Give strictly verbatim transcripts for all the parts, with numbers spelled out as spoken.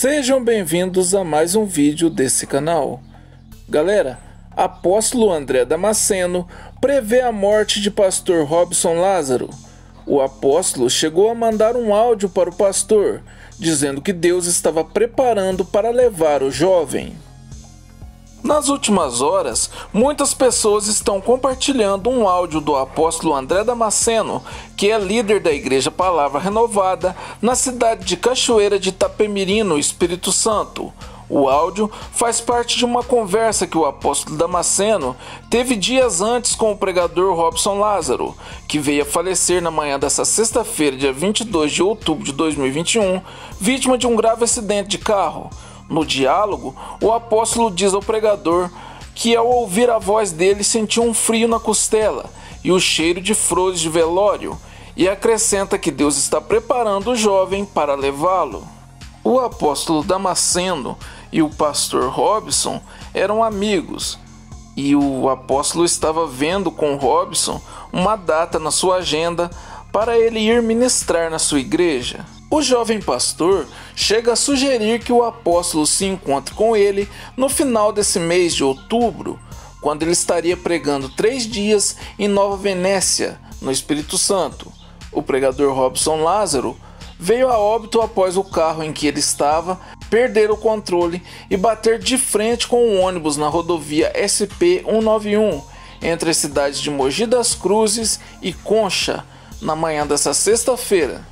Sejam bem-vindos a mais um vídeo desse canal. Galera, apóstolo André Damasceno prevê a morte de pastor Robson Lázaro. O apóstolo chegou a mandar um áudio para o pastor, dizendo que Deus estava preparando para levar o jovem. Nas últimas horas, muitas pessoas estão compartilhando um áudio do apóstolo André Damasceno, que é líder da Igreja Palavra Renovada, na cidade de Cachoeira de Itapemirim, no Espírito Santo. O áudio faz parte de uma conversa que o apóstolo Damasceno teve dias antes com o pregador Robson Lázaro, que veio a falecer na manhã desta sexta-feira, dia vinte e dois de outubro de dois mil e vinte e um, vítima de um grave acidente de carro. No diálogo, o apóstolo diz ao pregador que ao ouvir a voz dele sentiu um frio na costela e o cheiro de flores de velório, e acrescenta que Deus está preparando o jovem para levá-lo. O apóstolo Damasceno e o pastor Robson eram amigos, e o apóstolo estava vendo com Robson uma data na sua agenda para ele ir ministrar na sua igreja. O jovem pastor chega a sugerir que o apóstolo se encontre com ele no final desse mês de outubro, quando ele estaria pregando três dias em Nova Venécia, no Espírito Santo. O pregador Robson Lázaro veio a óbito após o carro em que ele estava perder o controle e bater de frente com um ônibus na rodovia S P cento e noventa e um, entre as cidades de Mogi das Cruzes e Concha, na manhã dessa sexta-feira.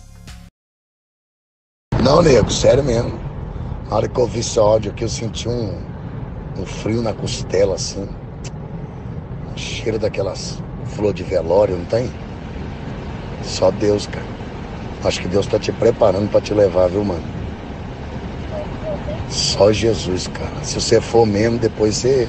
Não, nego, sério mesmo. Na hora que eu ouvi esse áudio aqui, eu senti um, um frio na costela, assim. Um cheiro daquelas flores de velório, não tem? Só Deus, cara. Acho que Deus tá te preparando pra te levar, viu, mano? Só Jesus, cara. Se você for mesmo, depois você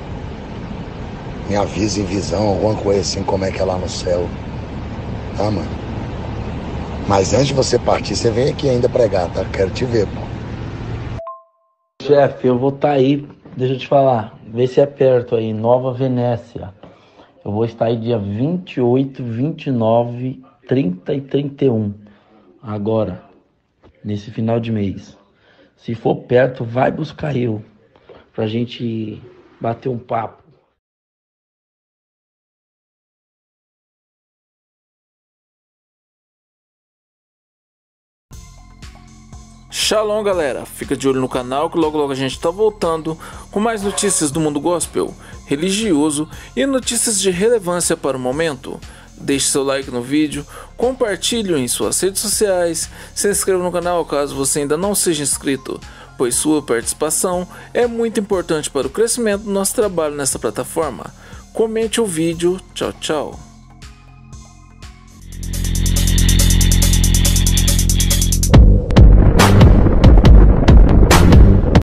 me avisa em visão, alguma coisa assim, como é que é lá no céu. Tá, mano? Mas antes de você partir, você vem aqui ainda pregar, tá? Quero te ver, pô. Chefe, eu vou estar aí, deixa eu te falar, vê se é perto aí, Nova Venécia. Eu vou estar aí dia vinte e oito, vinte e nove, trinta e trinta e um, agora, nesse final de mês. Se for perto, vai buscar eu, pra gente bater um papo. Shalom, galera, fica de olho no canal que logo logo a gente tá voltando com mais notícias do mundo gospel, religioso e notícias de relevância para o momento. Deixe seu like no vídeo, compartilhe em suas redes sociais, se inscreva no canal caso você ainda não seja inscrito, pois sua participação é muito importante para o crescimento do nosso trabalho nessa plataforma. Comente o vídeo, tchau tchau.